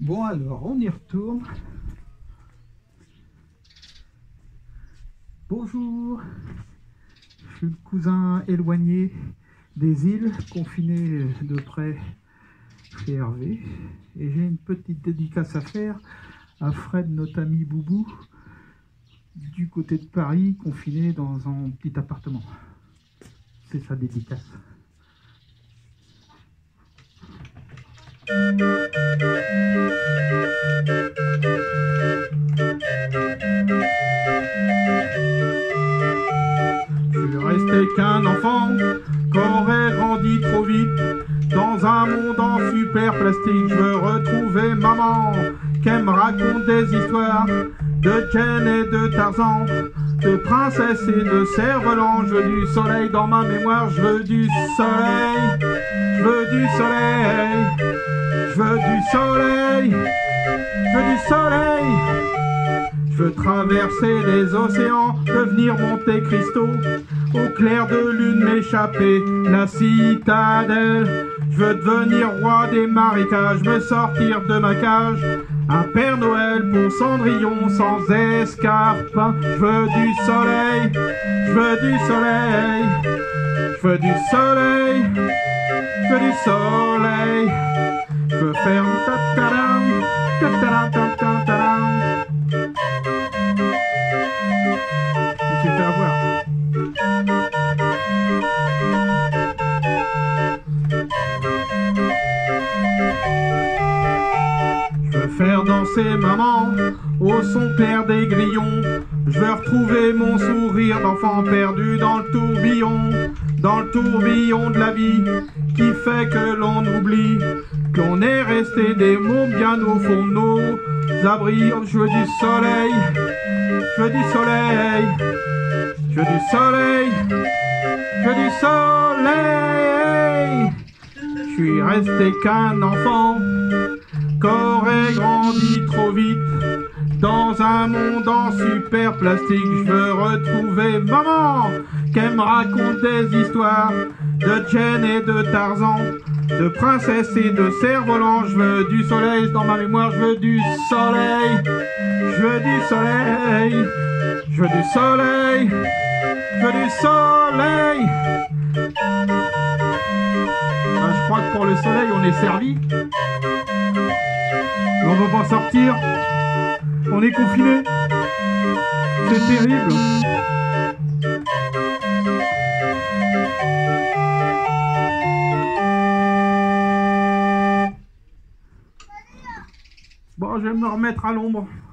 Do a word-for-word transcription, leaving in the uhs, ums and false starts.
Bon alors, on y retourne. Bonjour, je suis le cousin éloigné des îles, confiné de près chez Hervé. Et j'ai une petite dédicace à faire à Fred, notre ami Boubou, du côté de Paris, confiné dans un petit appartement. C'est sa dédicace. Je suis resté qu'un enfant qu'aurait grandi trop vite dans un monde en super plastique. Je veux retrouver maman qu'elle me raconte des histoires de Jen et de Tarzan, de princesse et de cerf-volant. Je veux du soleil dans ma mémoire, je veux du soleil, je veux du soleil, je veux du soleil, je veux du soleil. Je veux traverser les océans, devenir Monte Cristo, au clair de lune m'échapper, la citadelle. Je veux devenir roi des marécages, me sortir de ma cage, un Père Noël pour Cendrillon sans escarpin. Je veux du soleil, je veux du soleil, je veux du soleil, je veux du soleil. Je veux faire ta-ta-dam, ta-ta-dam, ta-ta-dam. Je me suis fait avoir. Je veux faire danser maman au son clair des grillons. Je veux retrouver mon sourire d'enfant perdu dans le tourbillon, dans le tourbillon de la vie qui fait que l'on oublie qu'on est resté des mots bien au fond de nos abris. Je veux du soleil, je veux du soleil, je veux du soleil, je veux du soleil. Je suis resté qu'un enfant qu'aurait grandi trop vite dans un monde en super plastique. Je veux retrouver maman qu'elle me raconte des histoires de Jen et de Tarzan, de princesse et de cerf-volant. Je veux du soleil dans ma mémoire, je veux du soleil, je veux du soleil, je veux du soleil, je veux du soleil. Ben, je crois que pour le soleil on est servi. On va pas sortir, on est confiné, c'est terrible. Bon, je vais me remettre à l'ombre.